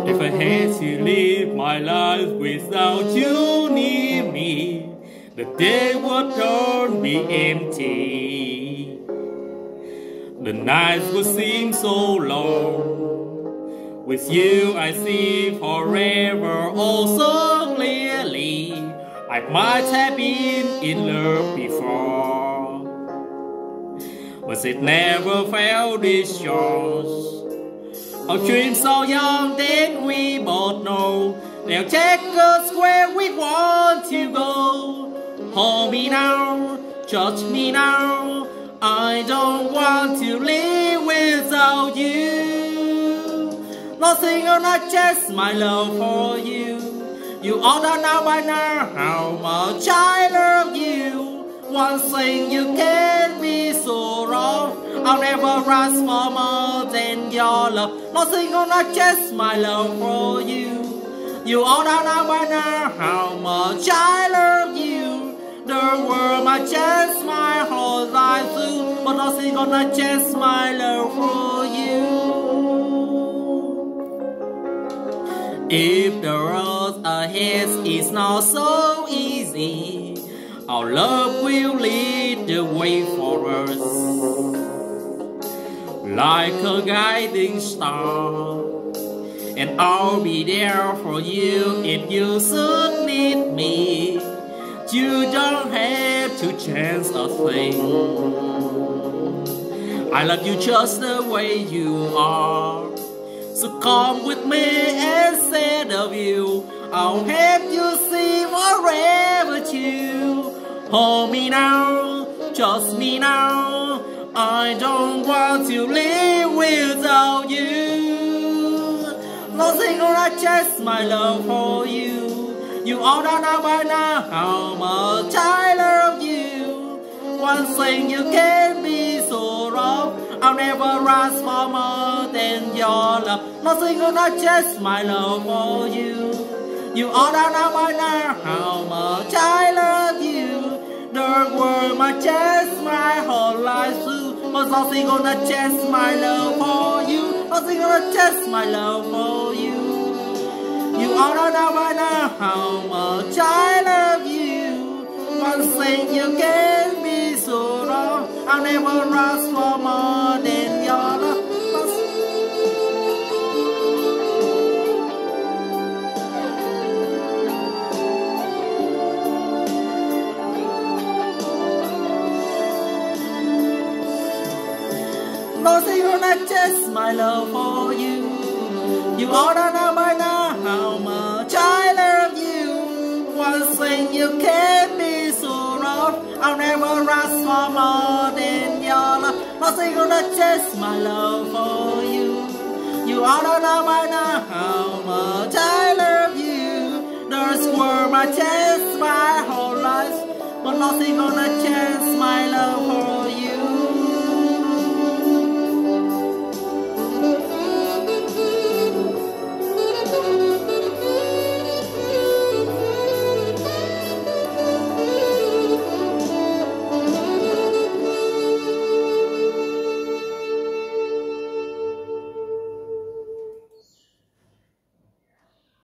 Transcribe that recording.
If I had to live my life without you near me, the day would turn me empty. The nights would seem so long. With you I see forever oh so clearly. I might have been in love before, but it never felt this yours. Our dreams so young, then we both know they'll take us where we want to go. Hold me now, touch me now, I don't want to live without you. Nothing or not just my love for you. You all don't know by now how much I love you. One thing you can't be so wrong, I'll never ask for more than your love. Nothing or not just my love for you. You all don't know by now how much I love you. The world might change my whole life too, but nothing or not just my love for you. If the road ahead is not so easy, our love will lead the way for us, like a guiding star. And I'll be there for you if you should need me. You don't have to change a thing. I love you just the way you are. So come with me instead of you. I'll help you see forever too. Hold me now, trust me now, I don't want to live without you. Nothing or not just my love for you. You all don't know by now how much I love you. One thing you can't be so wrong, I'll never ask for more than your love. Nothing or not just my love for you. You all don't know by now how much I love you. The world might change my whole life too, but nothing gonna change my love for you. Nothing gonna change my love for you. You all don't know by now how much I love you. One thing you can't be so wrong, I'll never ask for more than your love. Nothing or not just my love for you. You all don't know by now how much I love you. One thing you can't be so wrong, I'll never ask for more than your love. Nothing or not just my love for you. You all don't know by now how much I love you. This world might change my whole life, but nothing gonna change my love for you.